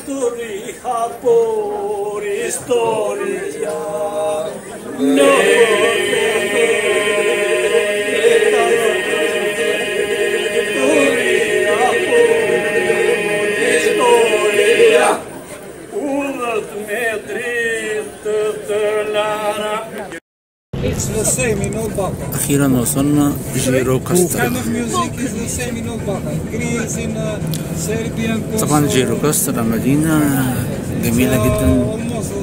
por historia. No. أخيرا وصلنا جيرو كاسترا. طبعا جيرو كاسترا مدينة جميلة جدا.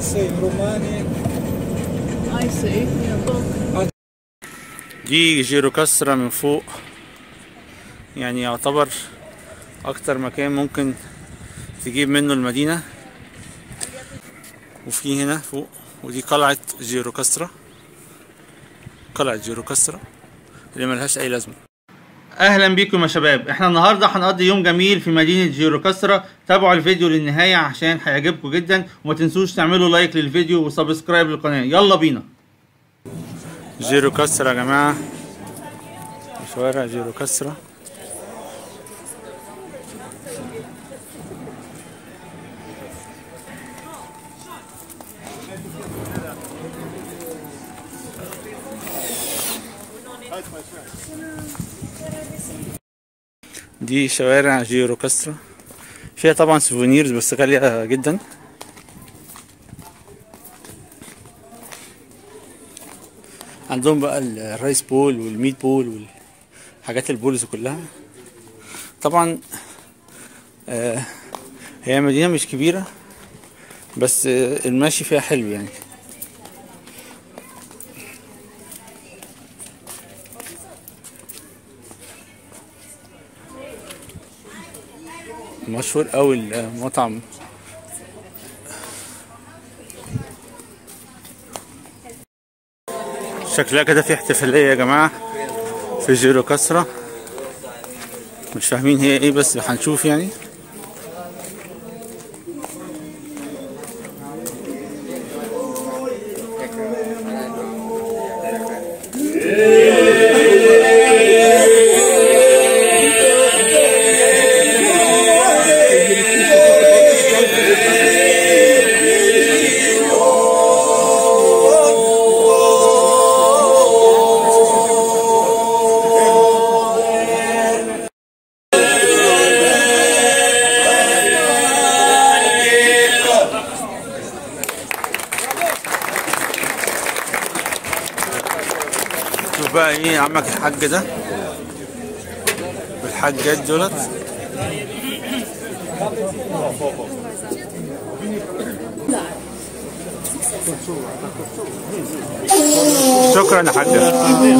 دي جيرو كاسترا من فوق، يعني يعتبر أكتر مكان ممكن تجيب منه المدينة. وفي هنا فوق، ودي قلعة جيرو كاسترا، قلعة جيرو كاسترا اللي ملهاش اي لازمه. اهلا بيكم يا شباب، احنا النهارده هنقضي يوم جميل في مدينه جيرو كاسترا. تابعوا الفيديو للنهايه عشان هيعجبكم جدا، وما تنسوش تعملوا لايك للفيديو وسبسكرايب للقناه. يلا بينا. جيرو كاسترا يا جماعه، شوارع جيرو كاسترا. دي شوارع جيرو كاسترا، فيها طبعا سوفونيرز بس غالية جدا. عندهم بقى الرايس بول والميت بول والحاجات البولز كلها. طبعا هي مدينة مش كبيرة بس المشي فيها حلو يعني. مشهور اوي المطعم. شكلها كده في احتفالية يا جماعة في جيرو كاسترا، مش فاهمين هي ايه بس هنشوف يعني. شوف بقى ايه عمك الحاج ده والحاجات دولت. شكرا يا حاجة.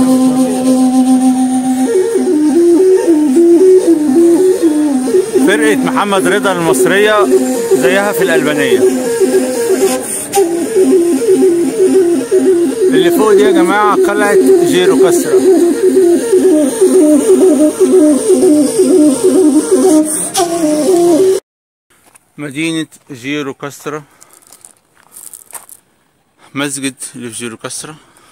فرقة محمد رضا المصرية زيها في الألبانية. اللي فوق دي يا جماعة قلعة جيرو كاسترا. مدينة جيرو كاسترا، مسجد اللي في جيرو كاسترا.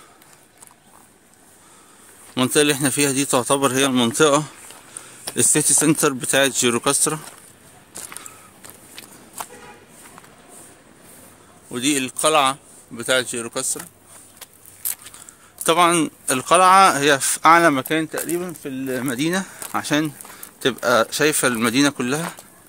المنطقة اللي احنا فيها دي تعتبر هي المنطقة السيتي سنتر بتاعت جيرو كاسترا، ودي القلعة بتاعت جيرو كاسترا. طبعا القلعة هي في أعلى مكان تقريبا في المدينة عشان تبقى شايفة المدينة كلها.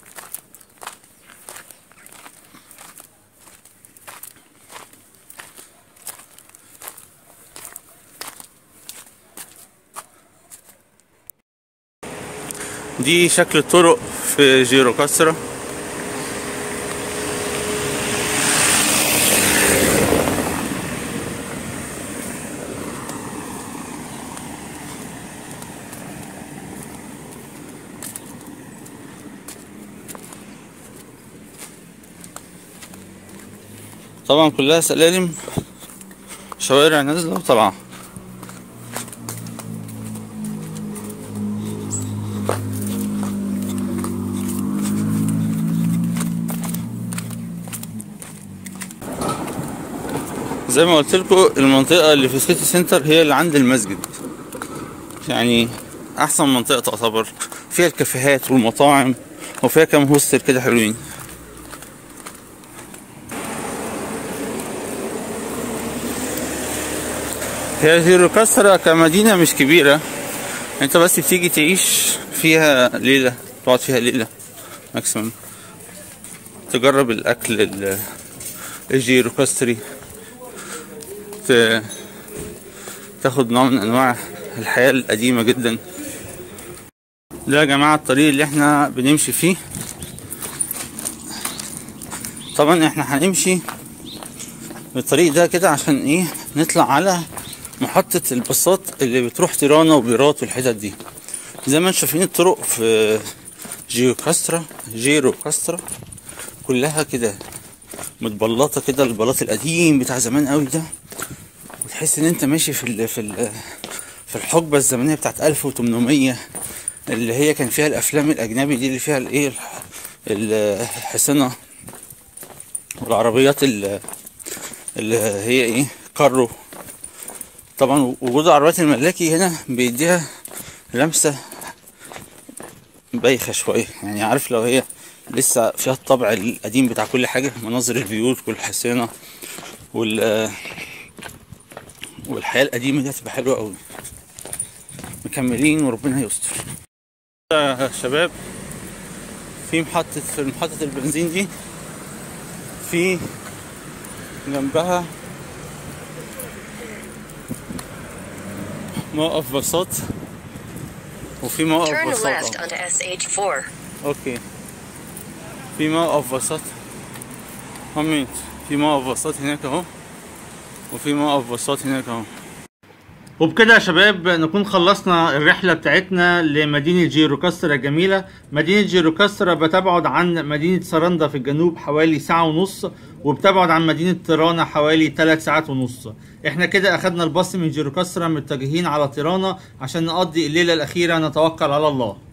دي شكل الطرق في جيرو كاسترا. طبعا كلها سلالم، شوارع نازلة وطالعة. زي ما قلت لكم المنطقة اللي في سيتي سنتر هي اللي عند المسجد، يعني احسن منطقة تعتبر، فيها الكافيهات والمطاعم وفيها كام هوستل كده حلوين. هي جيروكاسترا كمدينة مش كبيرة، انت بس بتيجي تعيش فيها ليلة، تقعد فيها ليلة ماكسيمم، تجرب الأكل الجيروكاستري، تاخد نوع من أنواع الحياة القديمة جدا. ده يا جماعة الطريق اللي احنا بنمشي فيه. طبعا احنا هنمشي الطريق ده كده عشان ايه؟ نطلع على محطة الباصات اللي بتروح تيرانا وبيرات والحتت دي. زي ما انتم شايفين الطرق في جيروكاسترا كلها كده متبلطة كده، البلاط القديم بتاع زمان قوي ده، وتحس ان انت ماشي في الحقبة الزمنية بتاعت 1800 اللي هي كان فيها الافلام الاجنبي دي، اللي فيها الايه الحصنة والعربيات اللي هي ايه كارو. طبعا وجود العربيات الملاكي هنا بيديها لمسة بايخة شوية، يعني عارف لو هي لسه فيها الطبع القديم بتاع كل حاجة، مناظر البيوت والحصينة والحياة القديمة دي هتبقى حلوة أوي. مكملين وربنا يستر. يا شباب في محطة البنزين دي، في جنبها موقف باصات، وفي موقف باصات اوكي، في موقف باصات في موقف باصات هناك اهو، وفي موقف باصات هناك اهو. وبكده يا شباب نكون خلصنا الرحلة بتاعتنا لمدينة جيروكاسترا الجميلة. مدينة جيروكاسترا بتبعد عن مدينة سارندا في الجنوب حوالي ساعة ونص، وبتبعد عن مدينة تيرانا حوالي 3 ساعات ونص. احنا كده اخدنا الباص من جيروكاسترا متجهين على تيرانا عشان نقضي الليلة الأخيرة، نتوكل على الله.